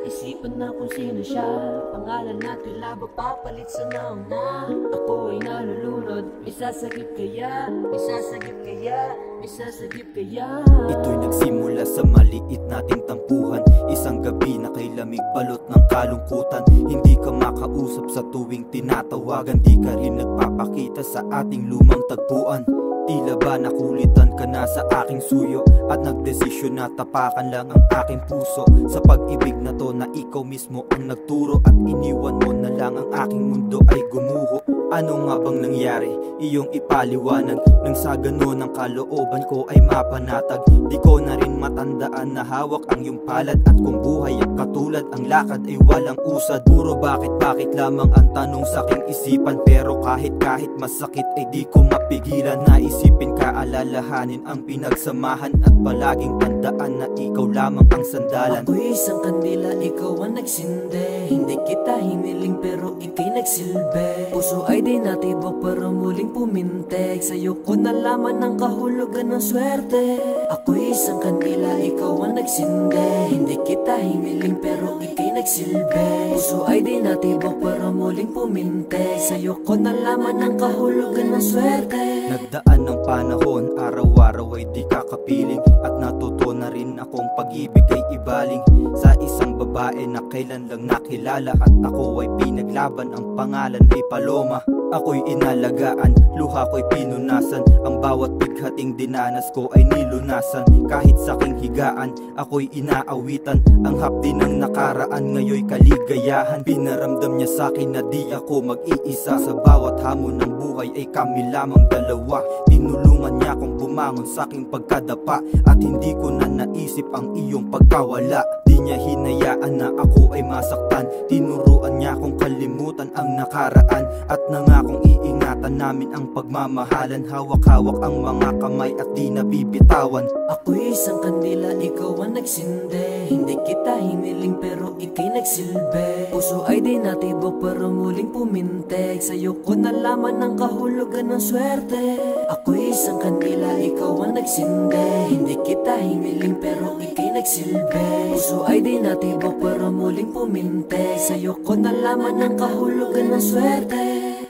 Isipan na kung sino siya. Pangalan natin labo papalit sa nauna. Ako ay nalulunod, may sasagip kaya, may sasagip kaya, may sasagip kaya. Ito'y nagsimula sa maliit nating tampuhan. Isang gabi na kay lamig balot ng kalungkutan. Hindi ka makausap sa tuwing tinatawagan. Di ka rin nagpapakita sa ating lumang tagpuan. Tila ba nakulitan ka na sa aking suyo at nagdesisyon na tapakan lang ang aking puso sa pag-ibig na to na ikaw mismo ang nagturo at iniwan mo na lang ang aking mundo ay gumuho. Ano nga bang nangyari? Iyong ipaliwanag nang sa ganon ang kalooban ko ay mapanatag. Di ko na rin matandaan na hawak ang iyong palad at kung buhay ang katulad ang lakad ay walang usad. Puro bakit lamang ang tanong sa aking isipan, pero kahit masakit ay di ko mapigilan na isipin ka, alalahanin ang pinagsamahan at palaging tandaan na ikaw lamang ang sandalan. Ako'y isang kandila, ikaw ang nagsindi. Hindi kita hiniling pero ika'y nagsilbi. Puso ay di natibok pero muling pumintek. Sa'yo ko nalaman ang kahulugan ng swerte. Ako'y isang kandila, ikaw ang nagsindi. Hindi kita hiniling pero ika'y nagsilbi. Puso ay di natibok pero muling pumintek. Sa'yo ko nalaman ang kahulugan ng swerte. Nagdaan ng panahon, araw-araw ay di kakapiling at natuto na rin akong pag-ibig ay ibaling sa isang babae na kailan lang nakilala at ako ay pinaglaban, ang pangalan ay Paloma. Ako'y inalagaan, luha ko'y pinunasan, ang bawat bighating dinanas ko ay nilunasan. Kahit sa aking higaan, ako'y inaawitan, ang hapdi ng nakaraan ngayon'y kaligayahan. Pinaramdam niya sa'kin na di ako mag-iisa, sa bawat hamon ng buhay ay kami lamang dalawa. Tinulungan niya akong bumangon sa aking pagkadapa at hindi ko na naisip ang iyong pagkawala. Di niya hinayaan na ako ay masaktan, tinuruan niya akong kalimutan ang nakaraan at nangakong iingatan namin ang pagmamahalan. Hawak-hawak ang mga kamay at di nabibitawan. Ako'y isang kandila, ikaw ang nagsindi. Hindi kita hiniling pero ika'y nagsilbi. Puso ay di natibok pero muling pumintek. Sa'yo ko nalaman ang kahulugan ng swerte. Ako'y isang kandila, ikaw ang nagsindi. Hindi kita hiniling pero ika'y nagsilbi. Puso ay di natibok pero muling pumintek. Sa'yo ko nalaman ang kahulugan ng swerte.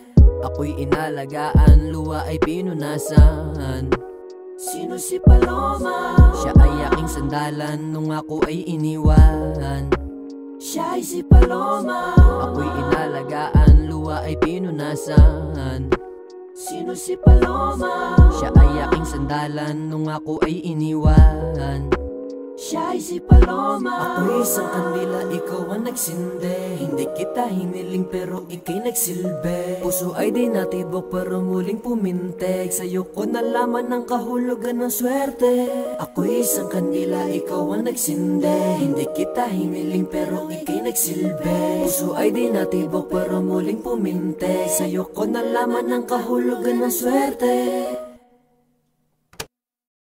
Ako'y inalagaan, luha ay pinunasan. Sino si Paloma? Siya ay aking sandalan nung ako ay iniwan. Siya ay si Paloma. Ako'y inalagaan, luha ay pinunasan. Sino si Paloma? Siya ay aking sandalan nung ako ay iniwan. Siya ay si Paloma. Ako'y isang kandila, ikaw ang nagsindi. Hindi kita hiniling pero ika'y nagsilbi. Puso ay di natibok pero muling pumintek. Sa'yo ko nalaman ang kahulugan ng swerte. Ako'y isang kandila, ikaw ang nagsindi. Hindi kita hiniling pero ika'y nagsilbi. Puso ay di natibok pero muling pumintek. Sa'yo ko nalaman ang kahulugan ng swerte.